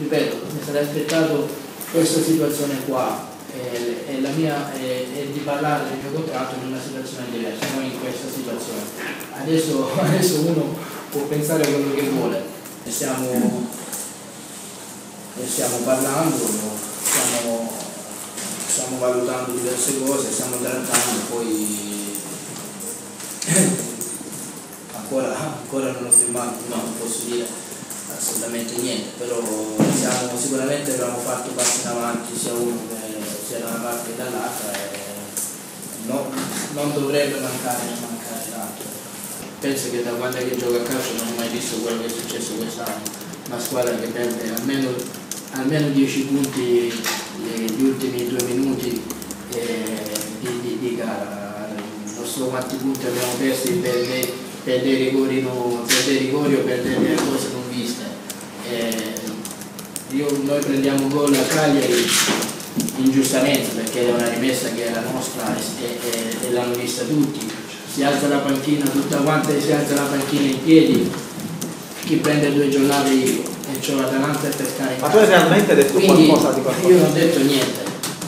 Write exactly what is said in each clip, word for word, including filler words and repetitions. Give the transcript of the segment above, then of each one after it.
ripeto, mi sarei aspettato questa situazione qua e, e la mia è, è di parlare del mio contratto in una situazione diversa, non in questa situazione. Adesso, adesso uno può pensare quello che vuole, ne stiamo, ne stiamo parlando, stiamo, stiamo valutando diverse cose, stiamo trattando, poi ancora, ancora non ho firmato, no, non posso dire assolutamente niente, però siamo, sicuramente abbiamo fatto passi in avanti sia uno che sia da una parte che dall'altra e no, non dovrebbe mancare, mancare tanto. Penso che da quando è che gioco a calcio non ho mai visto quello che è successo quest'anno, una squadra che perde almeno, almeno dieci punti negli ultimi due minuti eh, di, di, di gara. Non so quanti punti abbiamo perso per dei, per dei rigori, no, per dei rigori o per delle cose non viste. Eh, io, noi prendiamo gol a Cagliari ingiustamente perché è una rimessa che era nostra e, e, e l'hanno vista tutti. Si alza la panchina tutta quanta e si alza la panchina in piedi, chi prende due giornate io e c'ho l'Atalanta per pescare in casa. Ma tu hai realmente detto Quindi, qualcosa di qualcosa? Io non ho detto niente,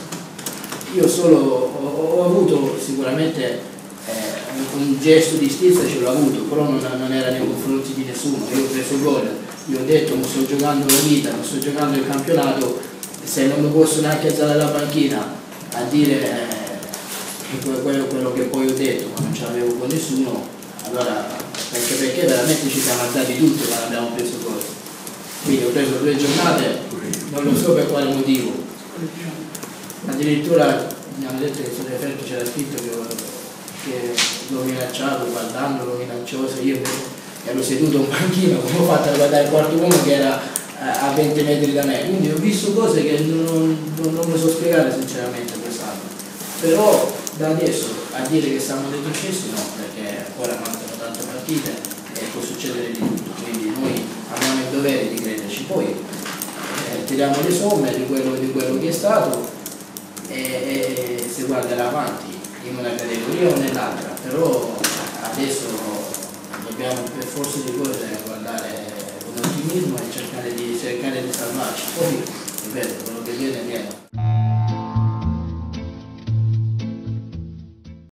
io solo ho, ho avuto sicuramente eh, un gesto di stizza, ce l'ho avuto, però non, non era nei confronti di nessuno. Io ho preso gol, io ho detto non sto giocando la vita, non sto giocando il campionato, se non mi posso neanche alzare dalla panchina a dire eh, quello, quello che poi ho detto, ma non ce l'avevo con nessuno, allora perché, perché veramente ci siamo alzati tutti quando abbiamo preso gol. Quindi ho preso due giornate, non lo so per quale motivo. Addirittura mi hanno detto che sul referto c'era scritto che, che l'ho minacciato, guardandolo minaccioso, io ero seduto in panchina, come ho fatto a guardare il quarto uomo che era a venti metri da me, quindi ho visto cose che non, non, non mi so spiegare sinceramente quest'anno. Però da adesso a dire che siamo retrocessi no, perché ancora mancano tante partite e può succedere di tutto, quindi noi abbiamo il dovere di crederci, poi eh, tiriamo le somme di quello, di quello che è stato e, e si guarderà avanti in una categoria o nell'altra, però adesso dobbiamo per forza di cose guardare con ottimismo e cercare di, cercare di salvarci. Poi